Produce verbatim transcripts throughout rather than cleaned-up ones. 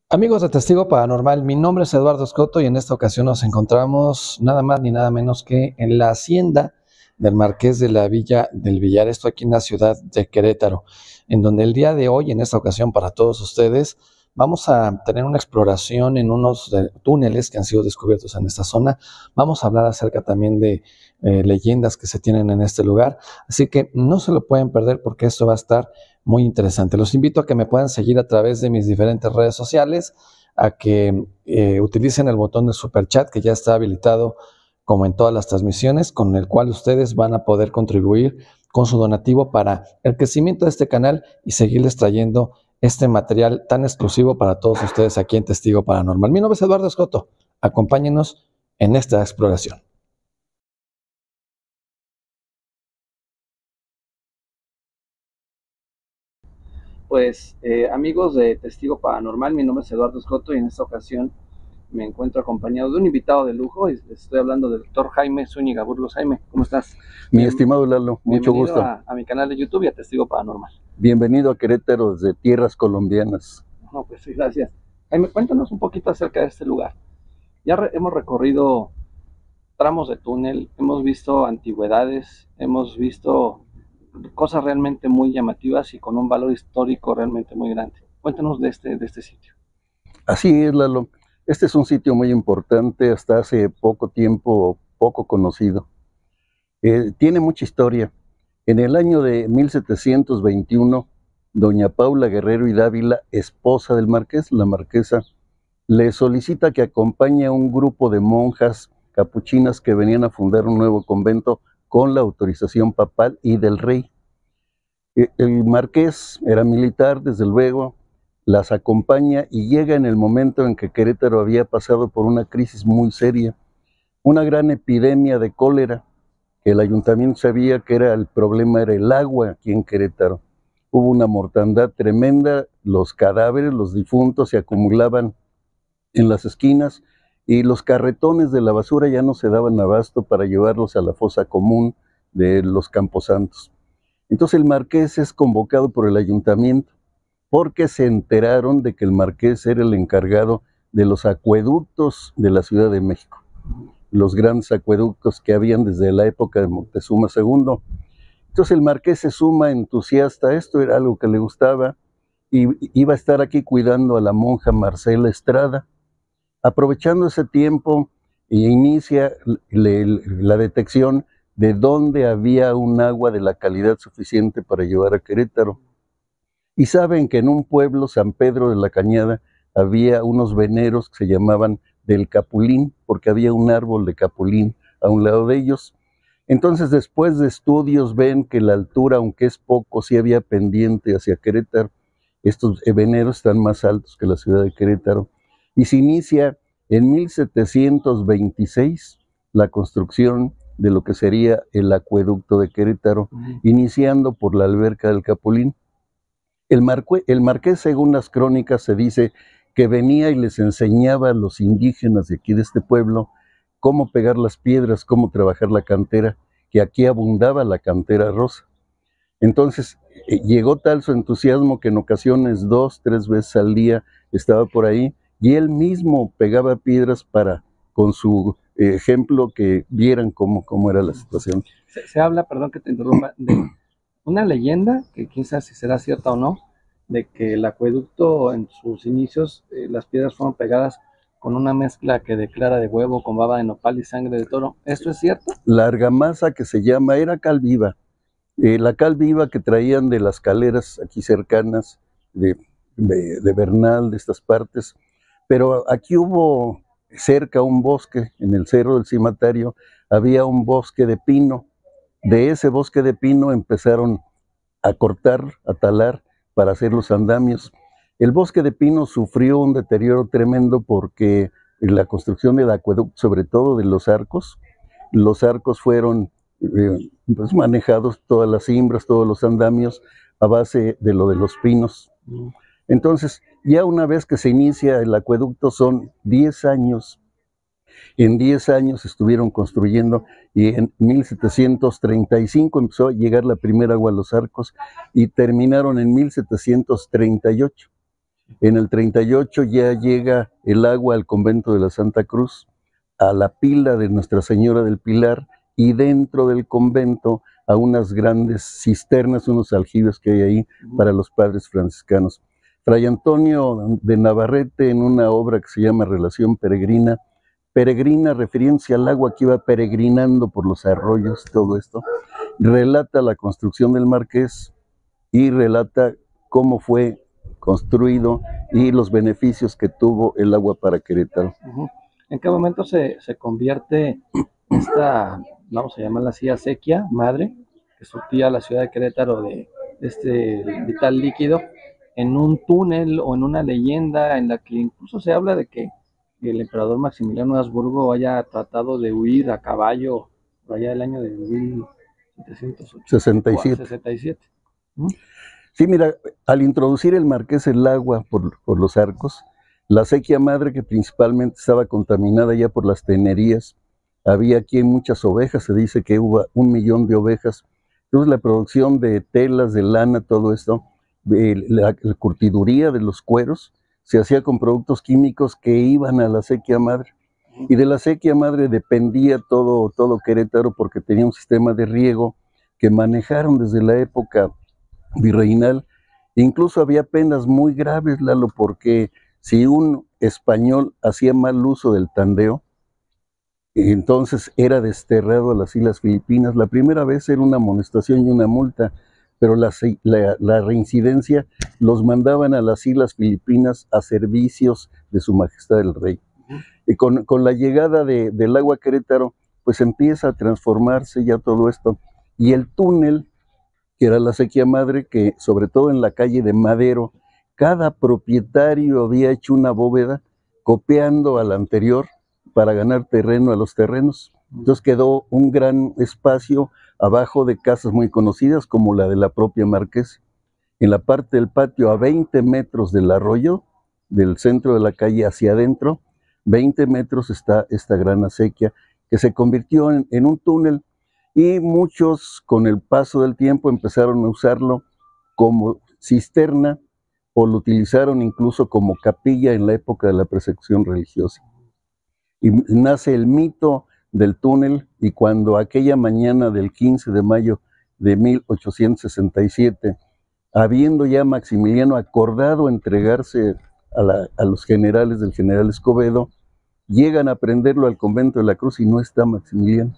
Amigos de Testigo Paranormal, mi nombre es Eduardo Escoto y en esta ocasión nos encontramos nada más ni nada menos que en la hacienda del Marqués de la Villa del Villar, esto aquí en la ciudad de Querétaro, en donde el día de hoy, en esta ocasión para todos ustedes, vamos a tener una exploración en unos de- túneles que han sido descubiertos en esta zona. Vamos a hablar acerca también de eh, leyendas que se tienen en este lugar, así que no se lo pueden perder porque esto va a estar muy interesante. Los invito a que me puedan seguir a través de mis diferentes redes sociales, a que eh, utilicen el botón de super chat que ya está habilitado como en todas las transmisiones, con el cual ustedes van a poder contribuir con su donativo para el crecimiento de este canal y seguirles trayendo este material tan exclusivo para todos ustedes aquí en Testigo Paranormal. Mi nombre es Eduardo Escoto. Acompáñenos en esta exploración. Pues eh, amigos de Testigo Paranormal, mi nombre es Eduardo Escoto y en esta ocasión me encuentro acompañado de un invitado de lujo. Y estoy hablando del doctor Jaime Zúñiga Burgos. Jaime, ¿cómo estás? Mi Bien, estimado Lalo, mucho gusto. A, a mi canal de YouTube y a Testigo Paranormal. Bienvenido a Querétaro desde tierras colombianas. No, pues sí, gracias. Jaime, cuéntanos un poquito acerca de este lugar. Ya re hemos recorrido tramos de túnel, hemos visto antigüedades, hemos visto cosas realmente muy llamativas y con un valor histórico realmente muy grande. Cuéntanos de este, de este sitio. Así es, Lalo. Este es un sitio muy importante, hasta hace poco tiempo poco conocido. Eh, tiene mucha historia. En el año de mil setecientos veintiuno, doña Paula Guerrero y Dávila, esposa del marqués, la marquesa, le solicita que acompañe a un grupo de monjas capuchinas que venían a fundar un nuevo convento con la autorización papal y del rey. El marqués era militar, desde luego, las acompaña y llega en el momento en que Querétaro había pasado por una crisis muy seria, una gran epidemia de cólera, que el ayuntamiento sabía que era el problema era el agua aquí en Querétaro. Hubo una mortandad tremenda, los cadáveres, los difuntos se acumulaban en las esquinas y los carretones de la basura ya no se daban abasto para llevarlos a la fosa común de los camposantos. Entonces el marqués es convocado por el ayuntamiento porque se enteraron de que el marqués era el encargado de los acueductos de la Ciudad de México, los grandes acueductos que habían desde la época de Moctezuma segundo. Entonces el marqués se suma entusiasta, esto era algo que le gustaba, y iba a estar aquí cuidando a la monja Marcela Estrada. Aprovechando ese tiempo, inicia le, la detección de dónde había un agua de la calidad suficiente para llevar a Querétaro. Y saben que en un pueblo, San Pedro de la Cañada, había unos veneros que se llamaban del Capulín, porque había un árbol de capulín a un lado de ellos. Entonces, después de estudios, ven que la altura, aunque es poco, sí había pendiente hacia Querétaro. Estos veneros están más altos que la ciudad de Querétaro. Y se inicia en mil setecientos veintiséis la construcción de lo que sería el acueducto de Querétaro, uh-huh. iniciando por la alberca del Capulín. El, marque, el marqués, según las crónicas, se dice que venía y les enseñaba a los indígenas de aquí de este pueblo cómo pegar las piedras, cómo trabajar la cantera, que aquí abundaba la cantera rosa. Entonces, eh, llegó tal su entusiasmo que en ocasiones dos, tres veces al día estaba por ahí y él mismo pegaba piedras para, con su eh, ejemplo, que vieran cómo, cómo era la situación. Se, se habla, perdón que te interrumpa, de una leyenda, que quién sabe si será cierta o no, de que el acueducto en sus inicios, eh, las piedras fueron pegadas con una mezcla que de clara de huevo, con baba de nopal y sangre de toro. ¿Esto es cierto? La argamasa que se llama, era cal viva. Eh, la cal viva que traían de las caleras aquí cercanas, de, de, de Bernal, de estas partes, pero aquí hubo cerca un bosque, en el Cerro del Cimatario, había un bosque de pino. De ese bosque de pino empezaron a cortar, a talar, para hacer los andamios. El bosque de pino sufrió un deterioro tremendo porque la construcción del acueducto, sobre todo de los arcos, los arcos fueron eh, pues manejados, todas las cimbras, todos los andamios, a base de lo de los pinos. Entonces, ya una vez que se inicia el acueducto, son diez años. En diez años estuvieron construyendo y en mil setecientos treinta y cinco empezó a llegar la primera agua a los arcos y terminaron en mil setecientos treinta y ocho. En el treinta y ocho ya llega el agua al convento de la Santa Cruz, a la pila de Nuestra Señora del Pilar, y dentro del convento a unas grandes cisternas, unos aljibes que hay ahí para los padres franciscanos. Fray Antonio de Navarrete, en una obra que se llama Relación Peregrina, peregrina refiriéndose al agua que iba peregrinando por los arroyos, todo esto, relata la construcción del Marqués y relata cómo fue construido y los beneficios que tuvo el agua para Querétaro. Uh-huh. ¿En qué momento se, se convierte esta, vamos a llamarla así, acequia madre, que surtía a la ciudad de Querétaro de, de este vital líquido, en un túnel o en una leyenda en la que incluso se habla de que el emperador Maximiliano de Habsburgo haya tratado de huir a caballo por allá del año de mil setecientos sesenta y siete? ¿Mm? Sí, mira, al introducir el Marqués el agua por, por los arcos, la acequia madre, que principalmente estaba contaminada ya por las tenerías, había aquí muchas ovejas, se dice que hubo un millón de ovejas, entonces la producción de telas, de lana, todo esto, de la, la curtiduría de los cueros, se hacía con productos químicos que iban a la acequia madre, y de la acequia madre dependía todo, todo Querétaro, porque tenía un sistema de riego que manejaron desde la época virreinal. Incluso había penas muy graves, Lalo, porque si un español hacía mal uso del tandeo, entonces era desterrado a las Islas Filipinas. La primera vez era una amonestación y una multa, pero la, la, la reincidencia los mandaban a las Islas Filipinas a servicios de su majestad el rey. Uh-huh. Y con, con la llegada de, del agua a Querétaro, pues empieza a transformarse ya todo esto. Y el túnel, que era la acequia madre, que sobre todo en la calle de Madero, cada propietario había hecho una bóveda copiando a la anterior para ganar terreno a los terrenos. Entonces quedó un gran espacio abajo de casas muy conocidas como la de la propia Marqués. En la parte del patio, a veinte metros del arroyo, del centro de la calle hacia adentro, veinte metros está esta gran acequia que se convirtió en, en un túnel. Y muchos, con el paso del tiempo, empezaron a usarlo como cisterna o lo utilizaron incluso como capilla en la época de la persecución religiosa. Y nace el mito del túnel, y cuando aquella mañana del quince de mayo de mil ochocientos sesenta y siete, habiendo ya Maximiliano acordado entregarse a, la, a los generales del general Escobedo, llegan a prenderlo al convento de la Cruz y no está Maximiliano.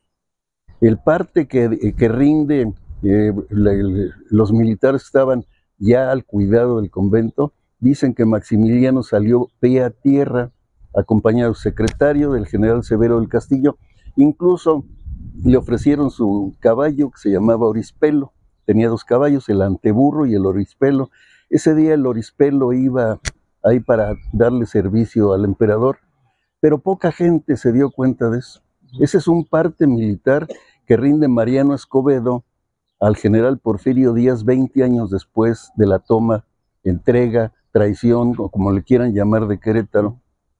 El parte que, que rinde, eh, la, el, los militares estaban ya al cuidado del convento, dicen que Maximiliano salió pie a tierra, acompañado del secretario, del general Severo del Castillo. Incluso le ofrecieron su caballo, que se llamaba Orispelo. Tenía dos caballos, el anteburro y el Orispelo. Ese día el Orispelo iba ahí para darle servicio al emperador, pero poca gente se dio cuenta de eso. Ese es un parte militar que rinde Mariano Escobedo al general Porfirio Díaz veinte años después de la toma, entrega, traición, o como le quieran llamar, de Querétaro.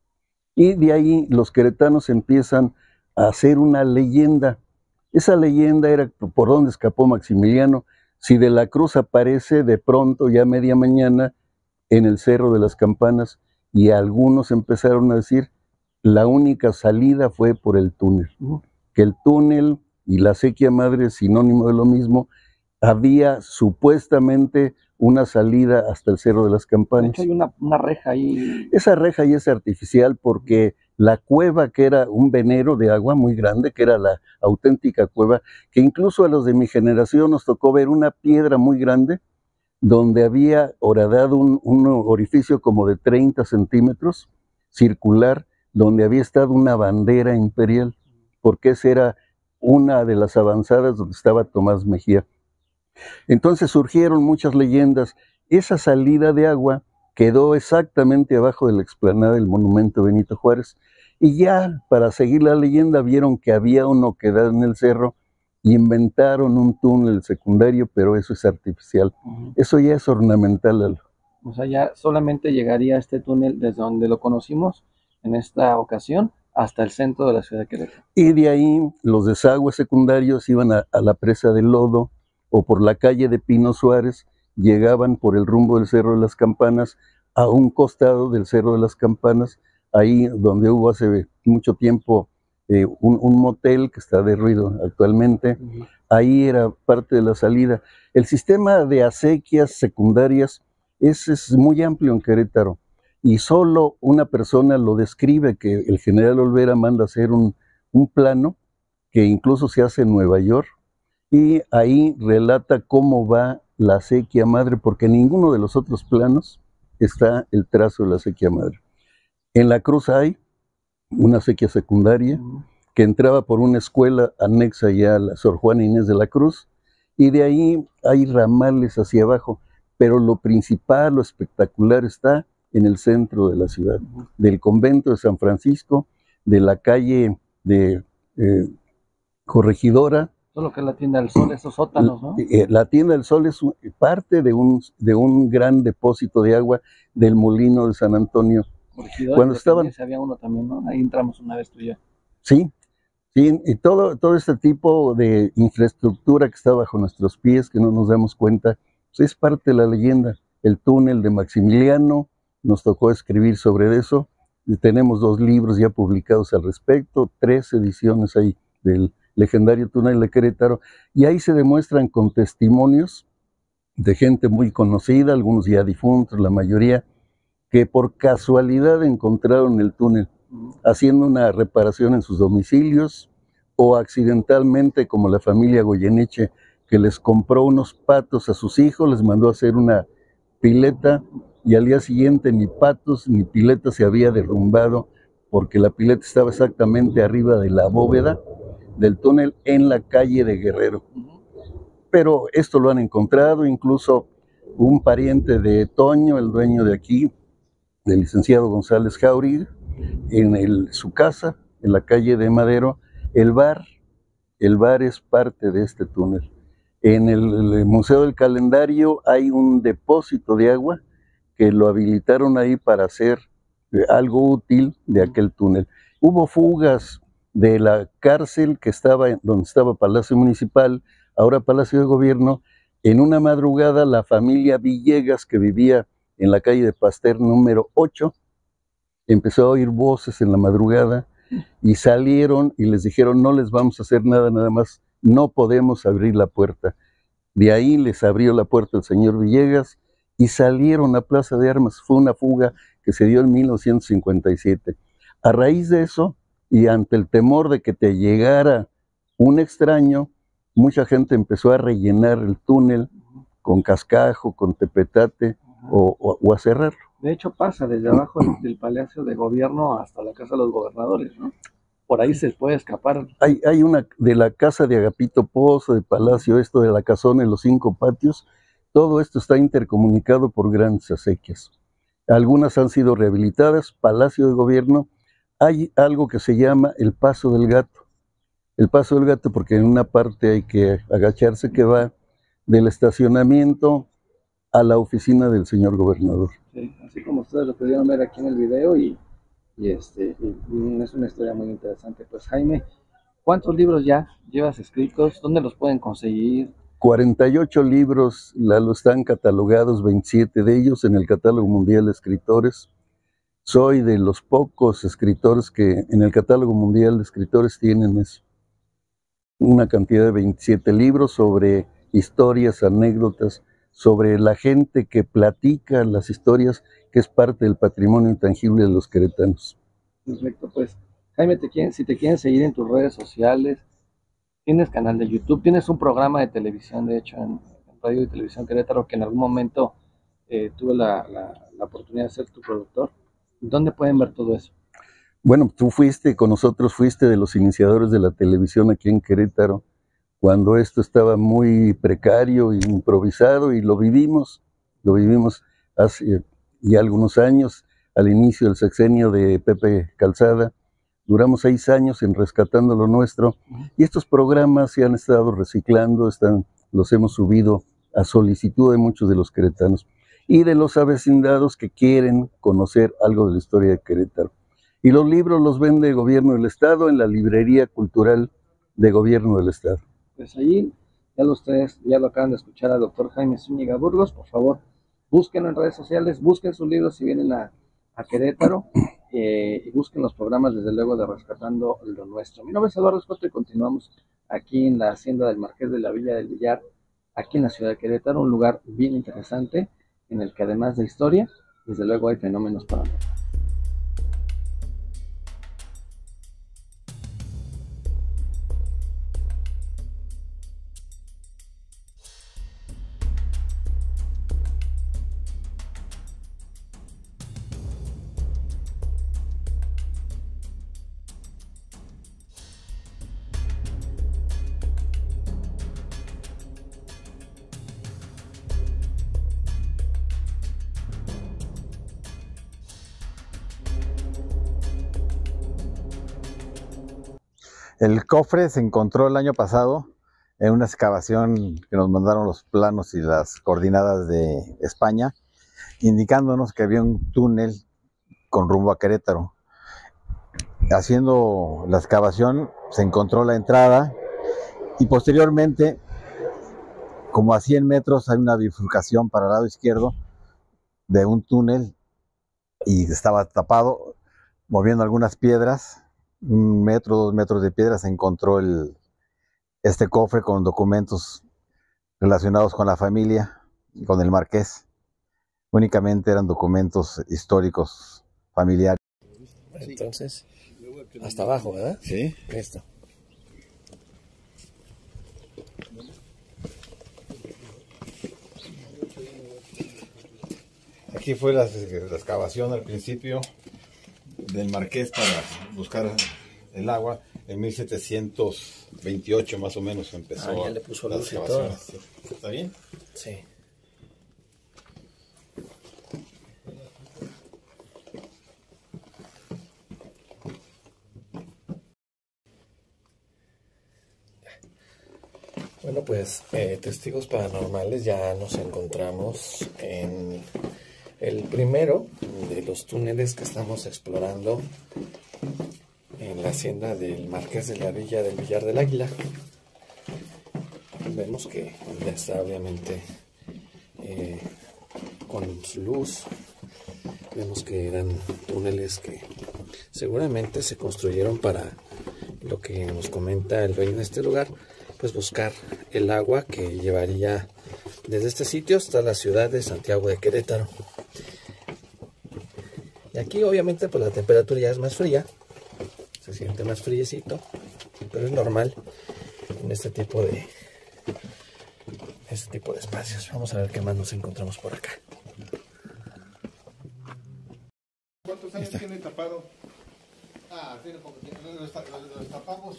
Y de ahí los queretanos empiezan a hacer una leyenda. Esa leyenda era por dónde escapó Maximiliano. Si de la Cruz aparece de pronto, ya media mañana, en el Cerro de las Campanas, y algunos empezaron a decir, la única salida fue por el túnel. Uh-huh. Que el túnel y la acequia madre, sinónimo de lo mismo, había supuestamente una salida hasta el Cerro de las Campanas. De hecho, hay una, una reja ahí. Esa reja ahí es artificial porque la cueva, que era un venero de agua muy grande, que era la auténtica cueva, que incluso a los de mi generación nos tocó ver una piedra muy grande donde había horadado un, un orificio como de treinta centímetros, circular, donde había estado una bandera imperial, porque esa era una de las avanzadas donde estaba Tomás Mejía. Entonces surgieron muchas leyendas. Esa salida de agua quedó exactamente abajo de la explanada del monumento Benito Juárez, y ya para seguir la leyenda vieron que había una oquedad en el cerro y inventaron un túnel secundario, pero eso es artificial. Uh-huh. Eso ya es ornamental, Lalo. O sea, ya solamente llegaría este túnel desde donde lo conocimos en esta ocasión hasta el centro de la ciudad de Querétaro. Y de ahí los desagües secundarios iban a, a la presa del Lodo, o por la calle de Pino Suárez, llegaban por el rumbo del Cerro de las Campanas a un costado del Cerro de las Campanas, ahí donde hubo hace mucho tiempo eh, un, un motel que está derruido actualmente. Uh-huh. Ahí era parte de la salida. El sistema de acequias secundarias es, es muy amplio en Querétaro, y solo una persona lo describe, que el general Olvera manda hacer un, un plano que incluso se hace en Nueva York, y ahí relata cómo va la acequia madre, porque en ninguno de los otros planos está el trazo de la acequia madre. En la cruz hay una acequia secundaria que entraba por una escuela anexa ya a la Sor Juana Inés de la Cruz, y de ahí hay ramales hacia abajo, pero lo principal, lo espectacular está en el centro de la ciudad, del convento de San Francisco, de la calle de eh, Corregidora. Todo lo que es la Tienda del Sol, esos sótanos, ¿no? La Tienda del Sol es parte de un, de un gran depósito de agua del molino de San Antonio. Corregidora, cuando estaban, había uno también, ¿no? Ahí entramos una vez tú y yo. Sí, sí, y todo, todo este tipo de infraestructura que está bajo nuestros pies, que no nos damos cuenta, pues es parte de la leyenda. El túnel de Maximiliano, nos tocó escribir sobre eso, y tenemos dos libros ya publicados al respecto, tres ediciones ahí del legendario túnel de Querétaro, y ahí se demuestran con testimonios de gente muy conocida, algunos ya difuntos, la mayoría, que por casualidad encontraron el túnel haciendo una reparación en sus domicilios, o accidentalmente, como la familia Goyeneche, que les compró unos patos a sus hijos, les mandó a hacer una pileta, y al día siguiente ni patos ni pileta se había derrumbado, porque la pileta estaba exactamente arriba de la bóveda del túnel en la calle de Guerrero. Pero esto lo han encontrado, incluso un pariente de Toño, el dueño de aquí, del licenciado González Jauregui, en el, su casa, en la calle de Madero, el bar, el bar es parte de este túnel. En el, el Museo del Calendario hay un depósito de agua que lo habilitaron ahí para hacer eh, algo útil de aquel túnel. Hubo fugas de la cárcel que estaba donde estaba Palacio Municipal, ahora Palacio de Gobierno. En una madrugada, la familia Villegas, que vivía en la calle de Pasteur número ocho, empezó a oír voces en la madrugada, y salieron y les dijeron: no les vamos a hacer nada, nada más no podemos abrir la puerta. De ahí les abrió la puerta el señor Villegas y salieron a Plaza de Armas. Fue una fuga que se dio en mil novecientos cincuenta y siete. A raíz de eso, y ante el temor de que te llegara un extraño, mucha gente empezó a rellenar el túnel con cascajo, con tepetate, o, o, o a cerrarlo. De hecho, pasa desde abajo del, del Palacio de Gobierno hasta la Casa de los Gobernadores, ¿no? Por ahí se puede escapar. Hay, hay una de la casa de Agapito Pozo, de Palacio, esto de la casona en los cinco patios, todo esto está intercomunicado por grandes acequias. Algunas han sido rehabilitadas. Palacio de Gobierno, hay algo que se llama el Paso del Gato. El Paso del Gato, porque en una parte hay que agacharse, que va del estacionamiento a la oficina del señor gobernador. Sí, así como ustedes lo pudieron ver aquí en el video, y, y, este, y es una historia muy interesante. Pues Jaime, ¿cuántos libros ya llevas escritos? ¿Dónde los pueden conseguir? cuarenta y ocho libros, Lalo, están catalogados, veintisiete de ellos en el Catálogo Mundial de Escritores. Soy de los pocos escritores que en el Catálogo Mundial de Escritores tienen eso. Una cantidad de veintisiete libros sobre historias, anécdotas, sobre la gente que platica las historias, que es parte del patrimonio intangible de los queretanos. Perfecto, pues Jaime, te quieren, si te quieren seguir en tus redes sociales, tienes canal de YouTube, tienes un programa de televisión, de hecho, en, en Radio y Televisión Querétaro, que en algún momento eh, tuve la, la, la oportunidad de ser tu productor. ¿Dónde pueden ver todo eso? Bueno, tú fuiste con nosotros, fuiste de los iniciadores de la televisión aquí en Querétaro, cuando esto estaba muy precario e improvisado, y lo vivimos, lo vivimos hace ya algunos años, al inicio del sexenio de Pepe Calzada. Duramos seis años en Rescatando lo Nuestro, y estos programas se han estado reciclando, están, los hemos subido a solicitud de muchos de los queretanos y de los avecindados que quieren conocer algo de la historia de Querétaro. Y los libros los vende el Gobierno del Estado en la Librería Cultural de Gobierno del Estado. Pues allí, ya los ustedes ya lo acaban de escuchar al doctor Jaime Zúñiga Burgos. Por favor, búsquenlo en redes sociales, busquen sus libros si vienen a, a Querétaro, eh, y busquen los programas, desde luego, de Rescatando lo Nuestro. Mi nombre es Eduardo Escoto y continuamos aquí en la hacienda del Marqués de la Villa del Villar, aquí en la ciudad de Querétaro, un lugar bien interesante en el que, además de historia, desde luego hay fenómenos paranormales. El cofre se encontró el año pasado en una excavación que nos mandaron los planos y las coordenadas de España, indicándonos que había un túnel con rumbo a Querétaro. Haciendo la excavación se encontró la entrada y posteriormente, como a cien metros, hay una bifurcación para el lado izquierdo de un túnel y estaba tapado, moviendo algunas piedras. Un metro, dos metros de piedra, se encontró el, este cofre con documentos relacionados con la familia y con el marqués. Únicamente eran documentos históricos familiares. Entonces, hasta abajo, ¿verdad? Sí. Esto. Aquí fue la, la excavación al principio del marqués para buscar el agua. En mil setecientos veintiocho más o menos empezó. Ah, ya le puso las luz y todo. ¿Está bien? Sí. Bueno, pues eh, testigos paranormales, ya nos encontramos en el primero de los túneles que estamos explorando en la hacienda del Marqués de la Villa del Villar del Águila. Vemos que ya está, obviamente, eh, con su luz. Vemos que eran túneles que seguramente se construyeron para, lo que nos comenta el dueño de este lugar, pues buscar el agua que llevaría desde este sitio hasta la ciudad de Santiago de Querétaro. Y aquí, obviamente, pues la temperatura ya es más fría, se siente más friecito, pero es normal en este tipo de este tipo de espacios. Vamos a ver qué más nos encontramos por acá. ¿Cuántos años tiene tapado? Ah, tiene poco tiempo. Los, los, los tapamos.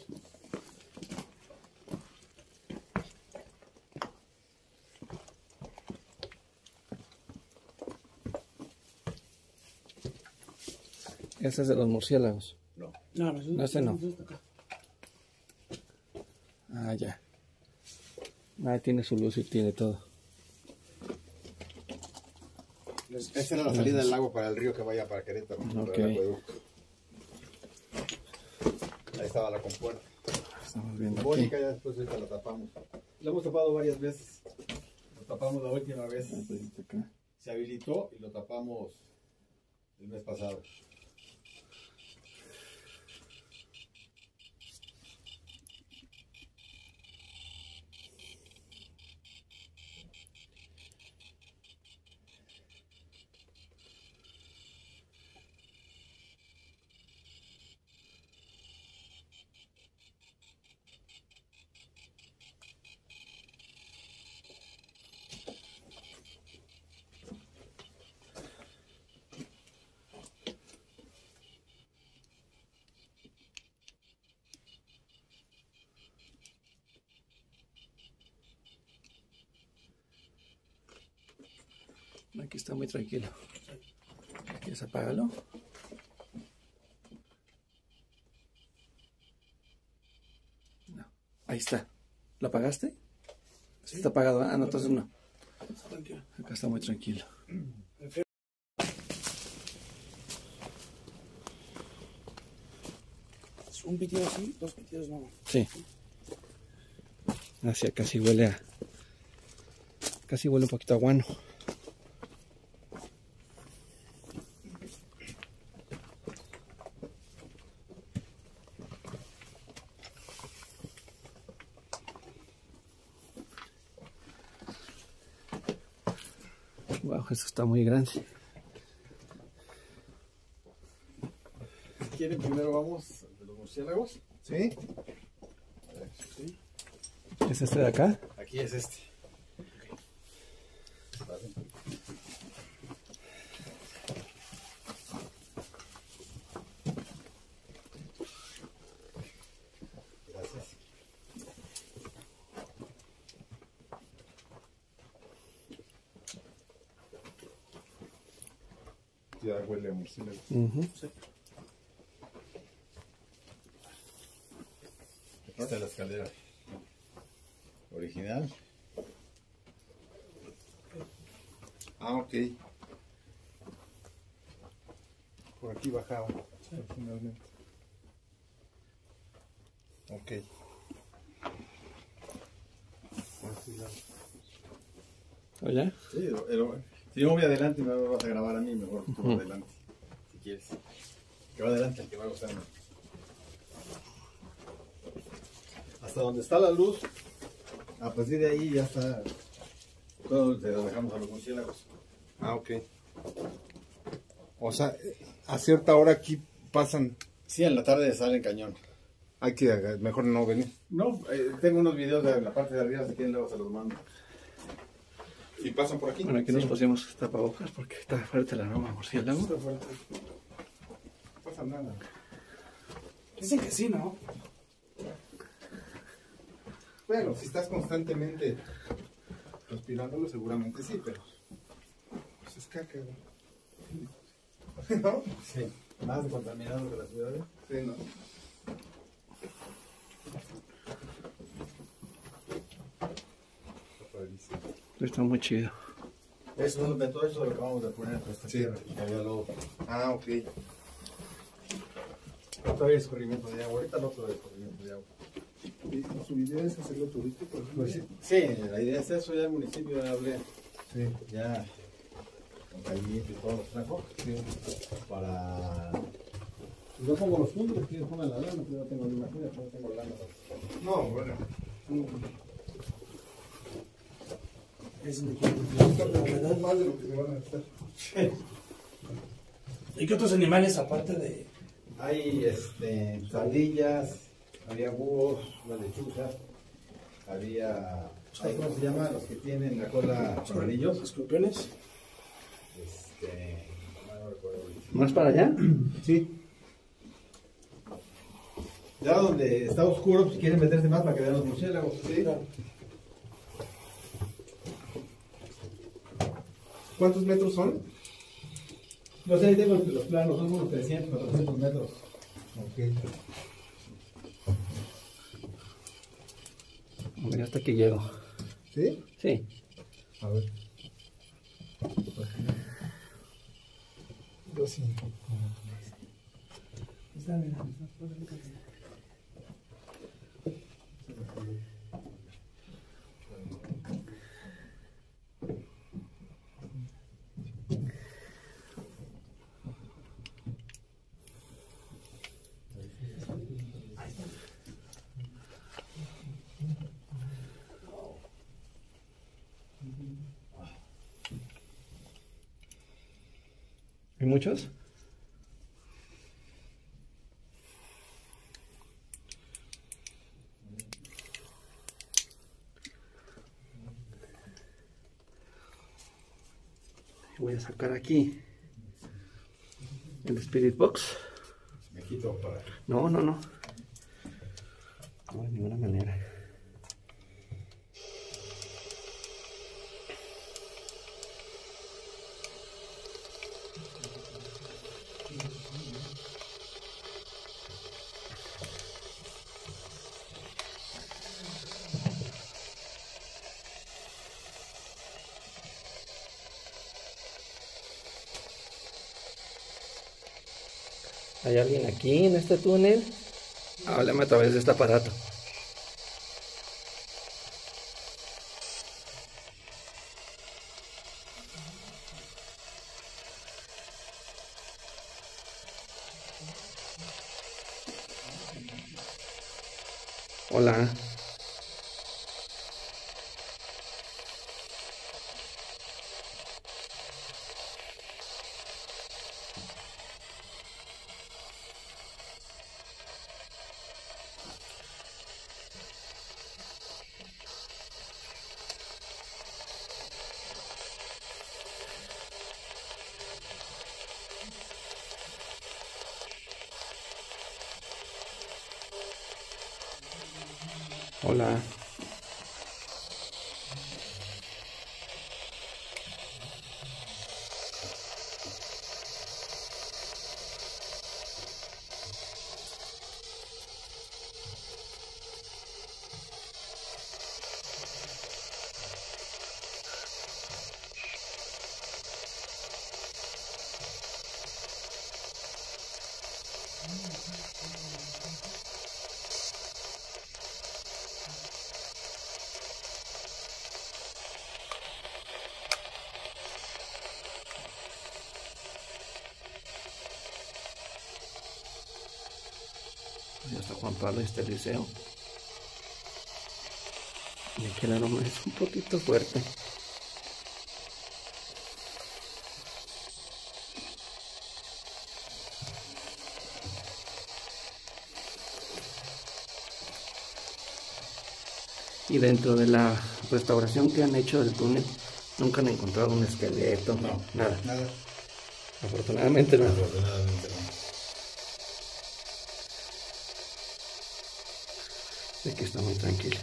Ese es de los murciélagos. No. No, no, No, ese no. Ah, ya. Ah, tiene su luz y tiene todo. Esa era la salida del agua para el río que vaya para Querétaro. Okay. Ahí estaba la compuerta. Estamos viendo Mónica, aquí. ya después esta la tapamos. La hemos tapado varias veces. Lo tapamos la última vez. Se habilitó y lo tapamos el mes pasado. Aquí está muy tranquilo. ¿Quieres apágalo? No. Ahí está. ¿Lo apagaste? ¿Sí? Está apagado. Ah, no, entonces no. Acá está muy tranquilo. Un pitido así, dos pitidos no. Sí. Hacia casi huele a... Casi huele un poquito a guano. Wow, esto está muy grande. Si quieren, primero vamos de los murciélagos. ¿Sí? A ver, ¿sí? ¿Es este de acá? Aquí es este. Vale. Gracias. Ya huele a murciélago. Uh-huh. Sí. Aquí está la escalera original. Ah, ok. Por aquí bajaba originalmente. Ok. ¿Oye? Sí, pero si yo voy adelante me vas a grabar a mí, mejor tú uh-huh. adelante, si quieres. Que va adelante el que va gustando. Hasta donde está la luz, a partir de ahí ya está. Todos se lo dejamos a los murciélagos. Ah, ok. O sea, a cierta hora aquí pasan. Sí, en la tarde salen cañón. Hay que, mejor no venir. No, eh, tengo unos videos de la parte de arriba, si quieren luego se los mando. ¿Y pasan por aquí? Bueno, aquí sí. Nos pusimos tapabocas porque está fuerte el aroma murciélago. Está fuerte. No pasa nada. Dicen que sí, ¿no? Bueno, si estás constantemente respirándolo, seguramente sí, pero pues es caca, ¿no? ¿No? Sí, más contaminado que las ciudades. Sí, ¿no? Está muy chido. Eso, de todo eso lo acabamos de poner en esta sí. tierra. Y había lodo. Ah, ok. No todavía escurrimiento de agua, ahorita no todavía escurrimiento de agua. ¿Y su idea es hacerlo turístico? Pues sí, sí, la idea es eso, ya el municipio ya hablé. Sí. Ya con Caimito y todos los trajo. Sí. Para... Yo pongo los fundos, que pongan la lana, pero yo tengo la imagen, no tengo lana. No, bueno. Es más de lo que se van a hacer. ¿Y qué otros animales aparte de...? Hay este, sardillas, había búhos, una lechuza, había... ¿Cómo se llama? Los que tienen la cola con anillos. ¿Escorpiones? Este... No recuerdo. ¿Más para allá? Sí. Ya donde está oscuro, si quieren meterse más para que vean los murciélagos. ¿Sí? Claro. ¿Cuántos metros son? No sé, ahí tengo los planos, son unos trescientos, cuatrocientos metros. Ok. Mira, hasta aquí llego. ¿Sí? Sí. A ver. Yo sí. Está bien. ¿Hay muchos? Voy a sacar aquí el Spirit Box. Me quito para... No, no, no. No, de ninguna manera. ¿Hay alguien aquí en este túnel? Háblame a través de este aparato. Hola. Hola. Ya está Juan Pablo y está el liceo. Y aquí el aroma es un poquito fuerte. Y dentro de la restauración que han hecho del túnel, nunca han encontrado un esqueleto, No, nada. nada. Afortunadamente no. Afortunadamente no. Aquí está muy tranquilo.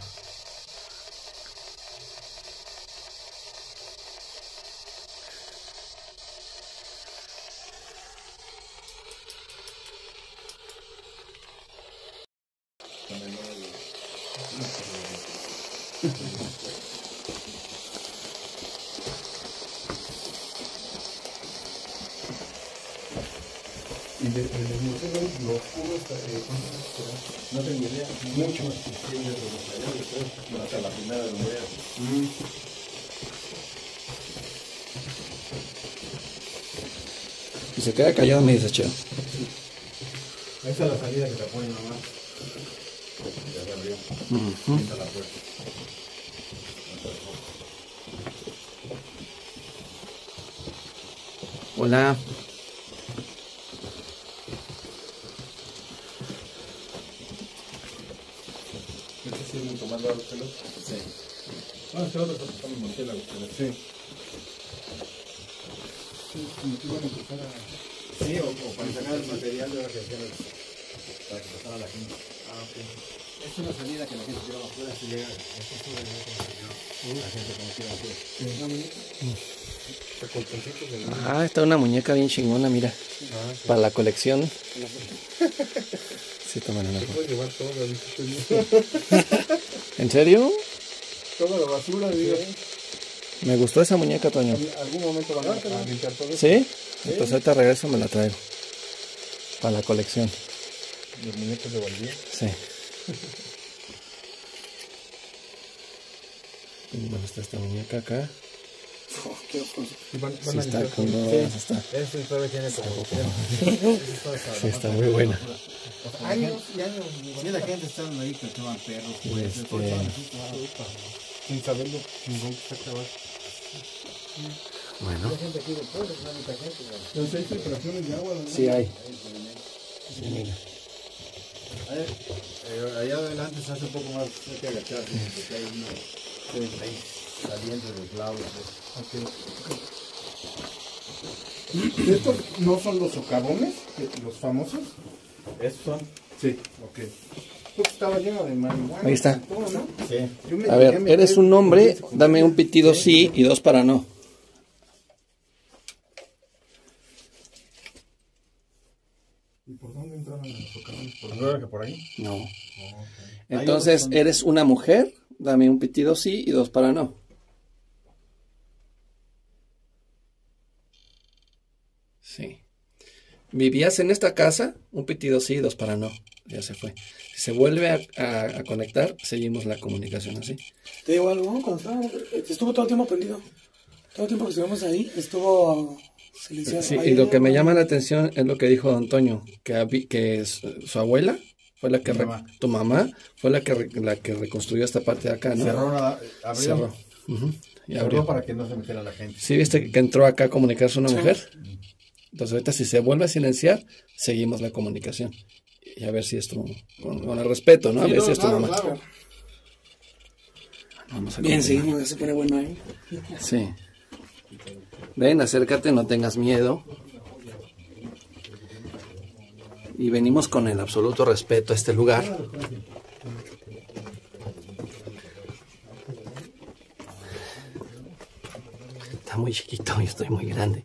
Y de, de los museos, los puros, eh, no tengo idea, mucho. Hasta la primera de los mm. Y se queda callado, me dice Cheo. Esa es la salida que te ponen nomás. Ya se abrió. Uh-huh. Esta es la puerta. Hola. ¿Este sí es mucho más largo que el otro? Sí. No, este otro está tocando murciélago. Sí. Sí, como que iban a empezar a... Sí, o, o para sacar el material de la reacción para que pasara la gente. Ah, ok. Es una salida que la gente lleva afuera, si llega, esto sube de otro, la gente como quiera afuera. Sí. Ah, está una muñeca bien chingona, mira. Ah, sí. Para la colección. Sí, toman una foto. Puedes llevar todo, ¿En serio? toda la basura, digo. Me gustó esa muñeca, Toño. En algún momento van a, a limpiar todo eso. ¿Sí? ¿Sí? Pues ahorita regreso me la traigo. Para la colección. Los muñecos de Valdía. Sí. Y bueno, está esta muñeca acá. Oh, qué ojo. Sí, van, van sí, a está limpiar con todo. dos, Sí. está. Esta historia tiene como... Sí, está muy buena. Años y años. Sí, la gente estaba ahí que echaban perros. Este... Sin saberlo, sin dónde está acabado. Bueno. Hay gente aquí de pueblo, no hay mucha gente. Pero si hay filtraciones de agua, ¿no? Sí hay. Sí, mira. Eh, allá adelante se hace un poco más, hay que agacharse, porque hay uno ahí saliendo de los lados. Okay. ¿Estos no son los socavones, los famosos? ¿Estos son? Sí. Ok. Porque estaba lleno de marihuana. Ahí está. Todo, ¿no? Sí. A ver, eres un hombre, dame un pitido sí y dos para no. ¿Y por dónde entraron los socavones? ¿Por dónde que por ahí? No. Oh, okay. Entonces, eres una mujer, dame un pitido sí y dos para no. Sí. Vivías en esta casa, un pitido sí y dos para no. Ya se fue. Si se vuelve a, a, a conectar, seguimos la comunicación así. Te digo algo, cuando estábamos, estuvo todo el tiempo prendido. Todo el tiempo que estuvimos ahí, estuvo silenciado. Sí, y lo que me llama la atención es lo que dijo don Toño, que, que su, su abuela fue la que, re, tu mamá, fue la que, la que reconstruyó esta parte de acá, ¿no? Cerró, la, abrió. Cerró. Uh-huh. Y Cerró abrió para que no se metiera la gente. ¿Sí viste que entró acá a comunicarse una sí. mujer? Entonces ahorita si se vuelve a silenciar, seguimos la comunicación. Y a ver si esto, con, con el respeto, ¿no? A Sí, ver no, si esto claro, no claro. Vamos a Bien, continuar. seguimos, ya se pone bueno ahí. Sí. Ven, acércate, no tengas miedo. Y venimos con el absoluto respeto a este lugar. está muy chiquito y estoy muy grande.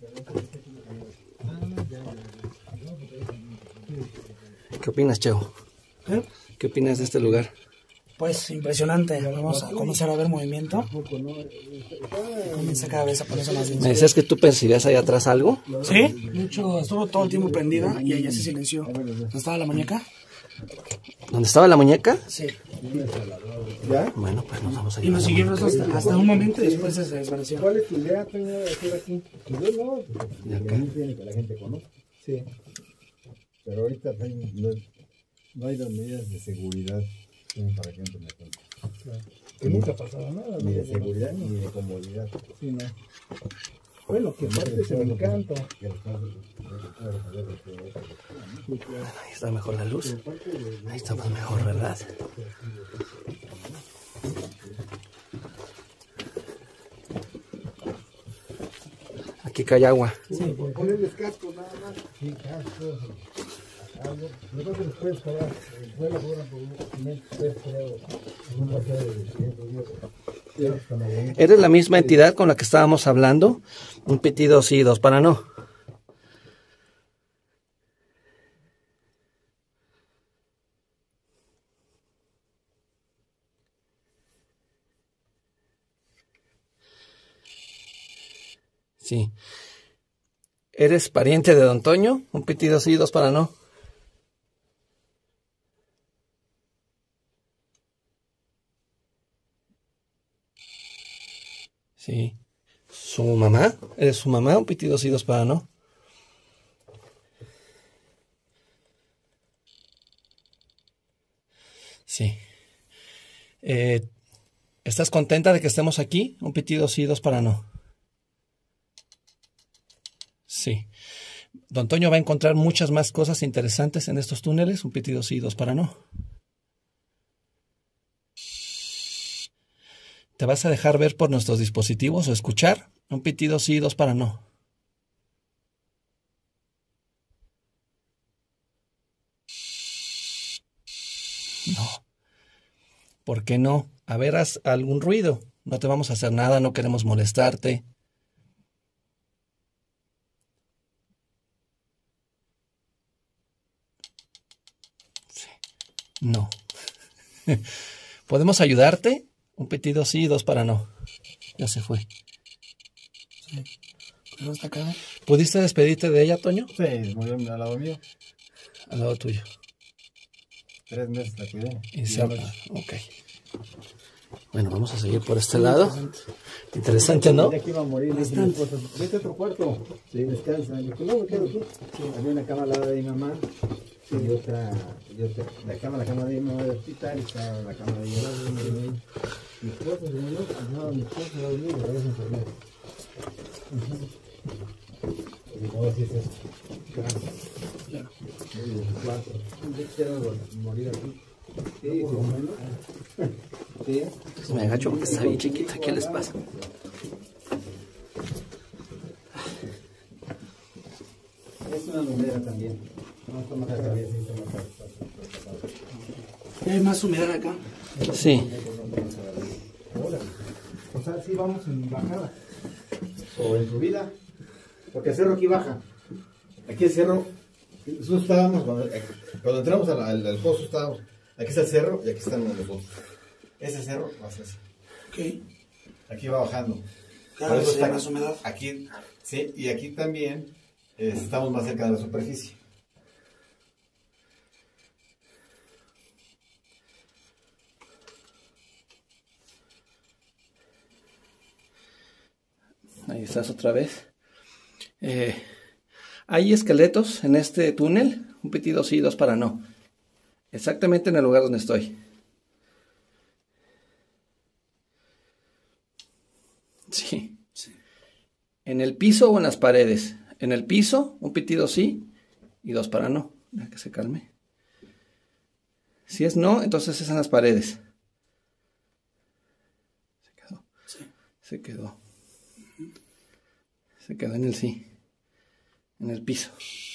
¿Qué opinas, Cheo? ¿Eh? ¿Qué opinas de este lugar? Pues impresionante, vamos a comenzar a ver movimiento. Comienza cada vez a ponerse más bien. ¿Me decías que tú percibías ahí atrás algo? Sí, de hecho estuvo todo el tiempo prendida y ella se silenció. ¿No estaba la muñeca? ¿Dónde estaba la muñeca? Sí. ¿Ya? Bueno, pues nos vamos a Y nos llevar. siguieron hasta, hasta un momento y después se desvaneció. ¿Cuál es tu idea, Toño, de hacer aquí? Yo no, De acá. también tiene que la gente conozca. Sí. Pero ahorita pues, no, no hay las medidas de seguridad como para que gente me cuente. Que nunca pasaba nada. Ni de seguridad ni de comodidad. Sí, no. Bueno, que parte es el encanto. Ahí está mejor la luz. Ahí estamos mejor, ¿verdad? Aquí cae agua. Sí, por ponerles casco nada más. Sí, casco. Nosotros después para el suelo ahora por un creo una base de cientos días. ¿Eres la misma entidad con la que estábamos hablando? Un pitido sí, dos para no. Sí. ¿Eres pariente de Don Toño? Un pitido sí, dos para no. Sí. ¿Su mamá? ¿Eres su mamá? Un pitido sí, dos para no. Sí. Eh, ¿Estás contenta de que estemos aquí? Un pitido sí, dos para no. Sí. Don Toño va a encontrar muchas más cosas interesantes en estos túneles. Un pitido sí, dos para no. ¿Te vas a dejar ver por nuestros dispositivos o escuchar? Un pitido sí, dos para no. No. ¿Por qué no? A ver, haz algún ruido. No te vamos a hacer nada, no queremos molestarte. Sí. No. ¿Podemos ayudarte? Un pitido sí, dos para no. Ya se fue. Sí. ¿Pero está acá? ¿Pudiste despedirte de ella, Toño? Sí, murió al lado mío. Al lado tuyo. Tres meses la cuidé. Y se... Ok. Bueno, vamos a seguir por este lado. Interesante, ¿no? Ya que iba a morir, le dije a mi esposa, vete a otro cuarto. Sí, descansa. Le dije, no, me quedo aquí. Sí. Había una cama al lado de mi mamá. Sí. Y otra, y otra, la cama, la cama de mi mamá del hospital, y estaba la cama de mi mamá. Mi esposa se murió, ajá, mi esposa se dormía, y la se enfermó. Y digo, así es eso. Claro. Claro. Y de su cuarto. Yo quiero morir aquí. Sí, sí, bueno. Sí. Entonces me agacho porque está bien chiquita. ¿Qué les pasa? Es una lumbrera también. No está más acá, sí, está más acá. ¿Hay más humedad acá? Sí. O sea, sí vamos en bajada. O en subida. Porque el cerro aquí baja. Aquí el cerro. Nosotros estábamos, cuando, cuando entramos al, al, al pozo, estábamos. Aquí está el cerro y aquí están los pozos. Ese cerro va a ser así. Ok. Aquí va bajando. Cada vez hay más humedad. Aquí, sí, y aquí también eh, estamos más cerca de la superficie. Ahí estás otra vez. Eh, hay esqueletos en este túnel. Un pitido sí, dos para no. Exactamente en el lugar donde estoy. Sí. Sí. ¿En el piso o en las paredes? En el piso, un pitido sí y dos para no. Deja que se calme. Si es no, entonces es en las paredes. Se quedó. Sí. Se quedó. Se quedó en el sí. En el piso.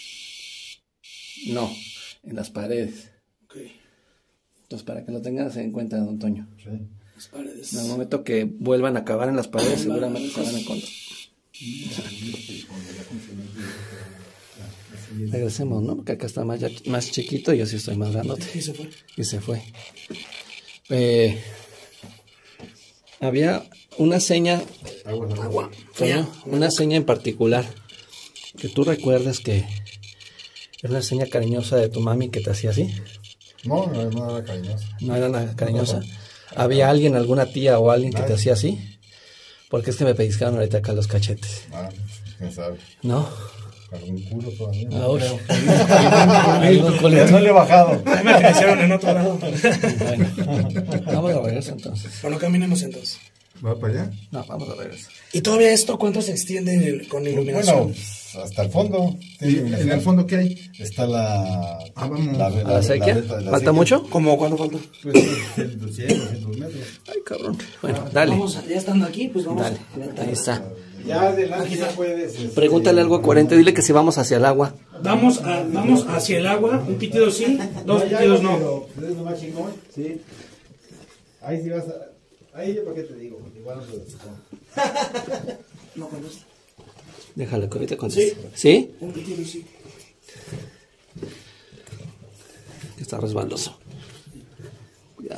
No, en las paredes. Ok. Entonces, para que lo tengas en cuenta, don Toño. Sí. Las paredes. En el momento que vuelvan a acabar en las paredes, seguramente se van a encontrar. Regresemos, ¿no? Porque acá está más, ya- más chiquito y yo sí estoy más grandote. Y se fue. Y se fue. Eh, había una seña, Agua. Toño, una seña en particular que tú recuerdes que era una seña cariñosa de tu mami que te hacía así. No, no, no era cariñosa. No era nada cariñosa. ¿Había alguien, alguna tía o alguien que te hacía así? Porque es que me pellizcaron ahorita acá los cachetes. Ah, quién sabe. ¿No? Algún culo todavía. No Ahora. creo. Hay unos culitos. No le he bajado. Ya me crecieron en otro lado. Bueno, vamos a regresar entonces. Bueno, caminemos entonces. ¿Va para allá? No, vamos a regresar. ¿Y todavía esto cuánto se extiende en el- con iluminación? Bueno, hasta el fondo. ¿Y en el fondo qué hay? Está la... Ah, vamos. la, ¿A la sequía? venta de la ¿Falta sequía. mucho? ¿Cómo cuánto falta? Pues cien, doscientos metros. Ay, cabrón. Bueno, dale. Vamos, ya estando aquí, pues vamos. Dale. Ahí está. Ya adelante ya puedes. este, Pregúntale algo coherente. Dile que si vamos hacia el agua. Vamos, a- vamos hacia el agua, un pitido sí, dos ya, pitidos ya, no. pero, pues, es lo más chingón, sí. Ahí sí vas a. Ahí yo para qué te digo, porque igual no te lo explico. No contesta. Déjale que ahorita conteste. ¿Sí? Un pitido sí. Que está resbaloso. Cuidado.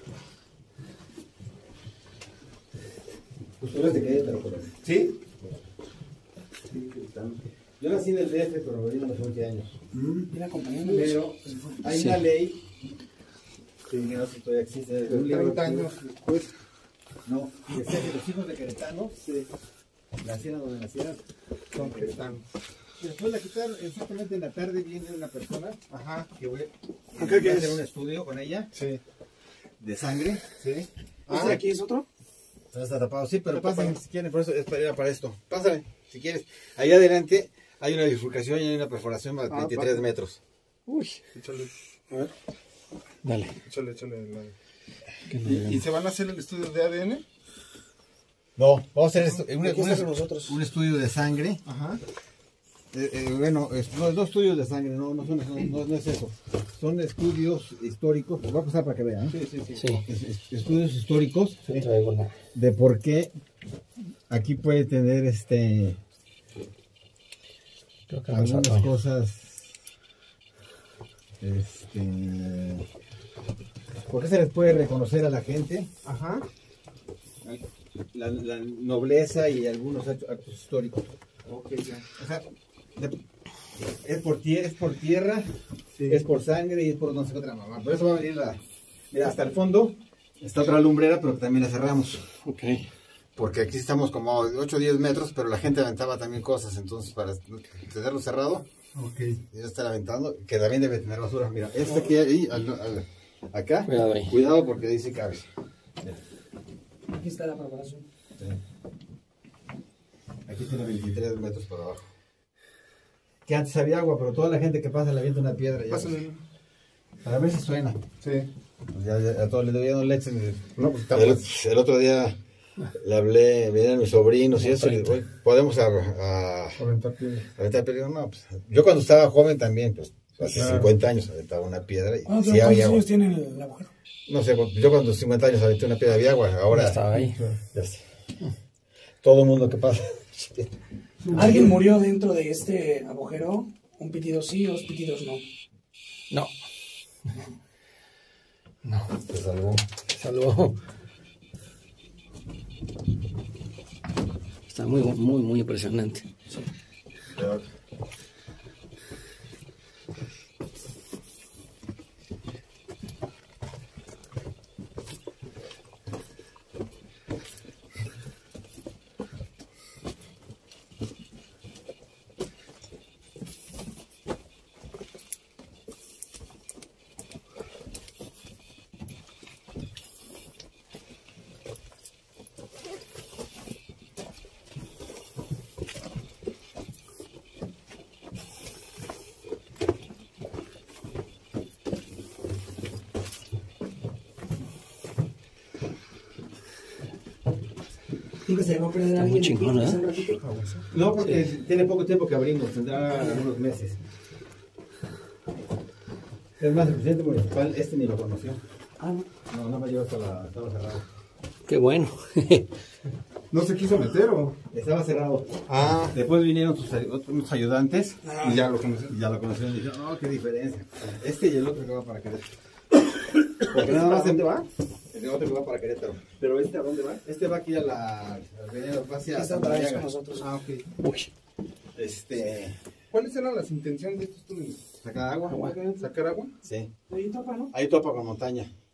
Pues tú eres de Querétaro, por ejemplo. ¿Sí? Sí, Querétaro. Yo nací en el D F, pero viví a los once años. Viene acompañando. Pero hay Sí. una ley que no sé si todavía existe. De un libro treinta años después. No, decía que los hijos de queretanos nacieran donde nacieran son queretanos. Después la quitar exactamente en la tarde viene una persona Ajá. que voy, ¿Qué voy a es? hacer un estudio con ella Sí. de sangre. Sí. ¿Este de aquí es otro? Todo está tapado, sí, pero pásale si quieren, por eso es para, era para esto. Pásale, si quieres. Allá adelante hay una bifurcación y hay una perforación de veintitrés metros. Uy. Échale, A ver. Dale. échale, échale. la- Que no ¿Y, veamos. ¿Y se van a hacer el estudio de A D N? No, vamos a hacer esto, un, Aquí un- está con nosotros. un estudio de sangre. Ajá. Eh, eh, bueno, es- no, no estudios de sangre, no, no, son, no, no- no es eso. Son estudios históricos, los voy a pasar para que vean. ¿eh? Sí, sí, sí. Sí. Es- es- estudios históricos Sí, traigo una. de por qué aquí puede tener este Creo que vamos a algunas Toño. cosas. Este, ¿por qué se les puede reconocer a la gente? Ajá. La, la nobleza y algunos actos, actos históricos. Ok, ya. O sea, de- es, por tie- es por tierra, Sí. es por sangre y es por no sé qué otra mamá. Por eso va a venir la. Mira, hasta el fondo está otra lumbrera, pero que también la cerramos. Ok. Porque aquí estamos como a ocho o diez metros, pero la gente aventaba también cosas. Entonces, para tenerlo cerrado, Ok. y ya estar aventando, que también debe tener basura. Mira, este aquí, ahí, al- al- acá, Cuidado ahí. cuidado porque ahí sí cabe. Aquí está la preparación. Aquí tiene veintitrés metros por abajo. Que antes había agua, pero toda la gente que pasa le avienta una piedra. Ya, Pásale. para ver si suena. Sí. Pues ya, ya, a todos les debían un leche. No, pues está El, pues. el otro día le hablé, vinieron mis sobrinos y eso. Y, "Oye, podemos a, a, Aventar piedra. aventar piedra". No, pues, yo cuando estaba joven también, pues hace Claro. cincuenta años aventaba una piedra y ¿Cuántos, sí cuántos había agua. años tiene el agujero? No sé, yo cuando cincuenta años aventé una piedra había agua. Ahora Ya estaba ahí. ya está. Todo el mundo que pasa. ¿Alguien murió dentro de este agujero? Un pitido sí, dos pitidos no. No. No. Se salvó. Salvo. Está muy, muy, muy impresionante. Nunca se va a perder a Está muy alguien. chingón, aquí, ¿eh? un ratito. No, porque tiene poco tiempo que abrimos, tendrá algunos meses. Es más, el presidente municipal, este ni lo conoció. Ah, no. No, no me llegó hasta la, estaba cerrado. Qué bueno. ¿No se quiso meter o...? Estaba cerrado. Ah, Después vinieron sus ay- otros ayudantes y ya lo conocí. y ya lo conocieron y dijeron, no, qué diferencia. Este y el otro que va para Querétaro. Porque nada más ¿A dónde va? el otro que va para Querétaro. ¿Pero este a dónde va? Este va aquí a la avenida, va hacia Está Santa para María. con nosotros. Ah, ok. Uy. Este, ¿Cuáles eran las intenciones de estos túneles? sacar agua. ¿Sacar agua? Sí. Ahí topa, ¿no? Ahí topa con montaña.